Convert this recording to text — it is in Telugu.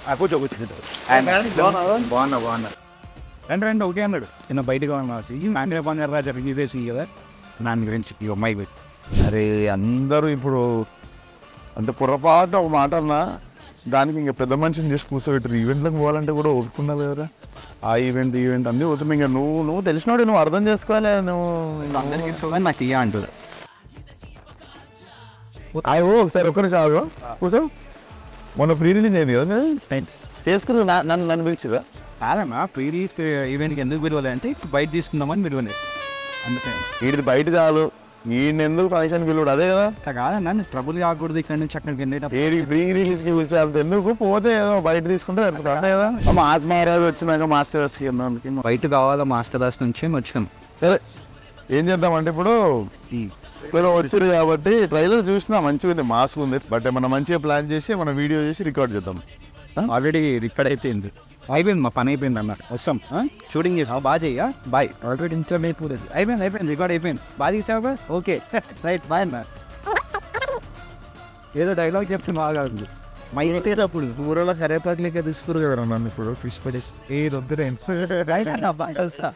కూర్చో బాగున్నా రండి ఓకే అన్నాడు చిన్న బయటగా నాన్న పని జరిగేసి కదా దాని గురించి ఈ అమ్మాయి గురించి. అరే అందరూ ఇప్పుడు అంటే పొరపాటు ఒక మాట అన్నా దానికి ఇంకా పెద్ద మనిషిని చేసి కూర్చోబెట్టారు. ఈవెంట్లకు పోవాలంటే కూడా ఒప్పుకున్నావు కదా, ఆ ఈవెంట్ అన్నీ పోతుంది. ఇంకా నువ్వు తెలిసినోడు, నువ్వు అర్థం చేసుకోవాలి. అందరికీ నాకు ఇయ్య అంటుంది. ఒకసారి ఒక్కరి చాలు కూర్చో. మొన్న ప్రీ రిలీజ్ అయింది కదా చేసుకుని నన్ను పిలిచిరా. కాదమ్మా ప్రీ రిలీజ్ ఈవెంట్కి ఎందుకు పిలవాలి అంటే బయట తీసుకుందామని పిలవలేదు. అందుకని వీటిది బయట చాలు, ఈయనెందుకు ఫంక్షన్ పిలువడు అదే కదా. కాదన్నా ట్రబుల్ కాకూడదు ఇక్కడ నుంచి అక్కడికి వెళ్ళేటప్పుడు. ప్రీ రిలీజ్కి పిలిచే అంత ఎందుకు, పోతే ఏదో బయట తీసుకుంటే అదే కదా. మాస్ మ్యారేజ్ వచ్చినాక మాస్టర్స్కి బయట కావాలా మాస్టర్స్ నుంచి వచ్చాను. సరే ఏం చేద్దామంటే ఇప్పుడు వచ్చారు కాబట్టి ట్రైలర్ చూసినా మంచిగా ఉంది, మాస్క్ ఉంది. బట్ మనం మంచిగా ప్లాన్ చేసి మనం వీడియో చేసి రికార్డ్ చేద్దాం. ఆల్రెడీ రికార్డ్ అయిపోయింది, మా పని అయిపోయింది అన్న. వస్తాం షూటింగ్ చేసాం, బాగా చెయ్యా బాయ్. ఆల్రెడీ ఇంటర్నెట్ అయిపోయింది రికార్డ్ అయిపోయింది. బాగా తీసావా? ఓకే రైట్ బాయ్ అన్న. ఏదో డైలాగ్ చెప్తే బాగా అప్పుడు ఊరలో కరేపాకు లేక తీసుకురు కదా నన్ను ఇప్పుడు ఫిష్ పడేసి ఏ వద్దురే. రైట్ అన్న బాగా వస్తా.